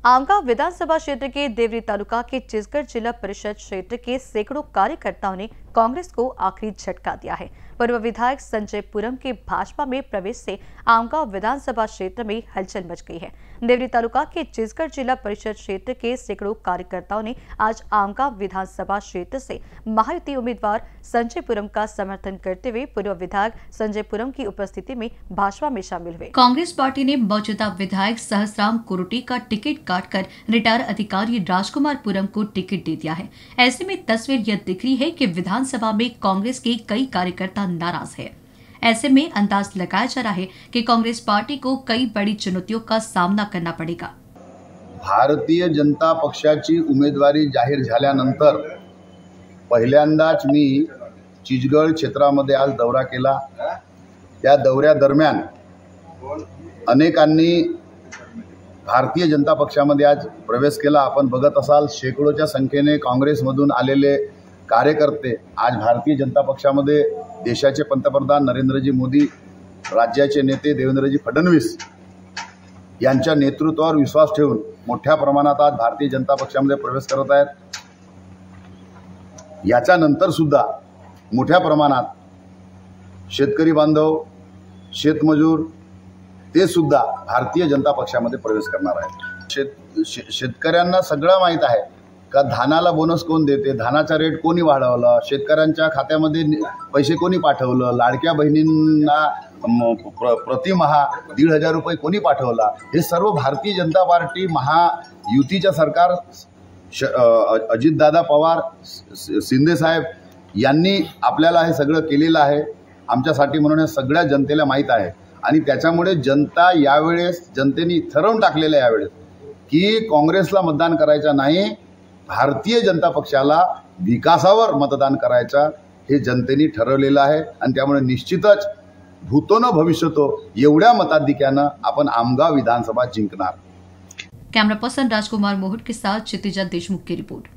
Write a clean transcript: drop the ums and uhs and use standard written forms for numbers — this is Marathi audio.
आमगांव विधानसभा क्षेत्र के देवरी तालुका के चिसगढ़ जिला परिषद क्षेत्र के सैकड़ों कार्यकर्ताओं ने कांग्रेस को आखिरी झटका दिया है। पूर्व विधायक संजय पुरम के भाजपा में प्रवेश से आमगांव विधानसभा क्षेत्र में हलचल मच गई है। देवरी तालुका के चिसगढ़ जिला परिषद क्षेत्र के सैकड़ों कार्यकर्ताओं ने आज आमगांव विधानसभा क्षेत्र से महायुति उम्मीदवार संजय पुरम का समर्थन करते हुए पूर्व विधायक संजय पुरम की उपस्थिति में भाजपा में शामिल हुए। कांग्रेस पार्टी ने मौजूदा विधायक सहसराम कुरुटी का टिकट काटकर रिटायर अधिकारी राजकुमार पुरम को टिकट दे दिया है। ऐसे में तस्वीर यह दिख रही है कि विधानसभा में कांग्रेस के कई कार्यकर्ता नाराज है। ऐसे में अंदाज लगाया जा रहा है कि कांग्रेस पार्टी को कई बड़ी चुनौतियों का सामना करना पड़ेगा। भारतीय जनता पक्षाची उमेदवारी जाहीर झाल्यानंतर पहिल्यांदाच मी चिचगढ़ क्षेत्रामध्ये आज दौरा केला। त्या दौऱ्यादरम्यान अनेकांनी भारतीय जनता पक्षामध्ये आज प्रवेश केला। आपण बघत असाल शेकडोच्या संख्येने काँग्रेसमधून आलेले कार्यकर्ते आज भारतीय जनता पक्षामध्ये देशाचे पंतप्रधान नरेंद्रजी मोदी, राज्याचे नेते देवेंद्रजी फडणवीस यांच्या नेतृत्वावर विश्वास ठेवून मोठ्या प्रमाणात आज भारतीय जनता पक्षामध्ये प्रवेश करत आहेत। याच्यानंतर सुद्धा मोठ्या प्रमाणात शेतकरी बांधव, शेतमजूर ते सुद्धा भारतीय जनता पक्षामध्ये प्रवेश करणार आहेत। शेतकऱ्यांना सगळं माहित आहे का धानाला बोनस कोण देते, धानाचा रेट कोणी वाढवला, शेतकऱ्यांच्या खात्यामध्ये पैसे कोणी पाठवलं, लाडक्या बहिणींना प्रतिमहा 1,500 रुपये कोणी पाठवला, हे सर्व भारतीय जनता पार्टी महायुतीच्या सरकार अजितदादा पवार, शिंदे साहेब यांनी आपल्याला हे सगळं केलेलं आहे आमच्यासाठी, म्हणून हे सगळ्या जनतेला माहीत आहे। आणि त्याच्यामुळे जनता यावेळेस जनतेने ठरवून टाकलेलं यावेळेस की काँग्रेसला मतदान करायचं नाही, भारतीय जनता पक्षाला विकासावर मतदान करायचा हे जनतेने ठरवलेलं आहे। आणि त्यामुळे निश्चितच भूतो न भविष्यतो एवढ्या मताधिक्यानं आपण आमगांव विधानसभा जिंकणार। कैमरा पर्सन राजकुमार मोहट के साथ क्षितिजा देशमुख की रिपोर्ट।